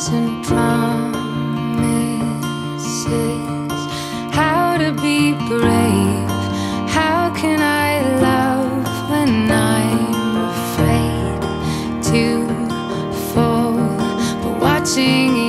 and promises, how to be brave, how can I love when I'm afraid to fall, but watching